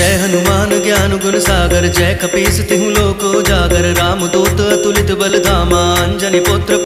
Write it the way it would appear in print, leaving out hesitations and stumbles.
जय हनुमान ज्ञान गुण सागर, जय कपीस तिहु लोक उजागर, राम दूत अतुलित बल धामा, अंजनी पुत्र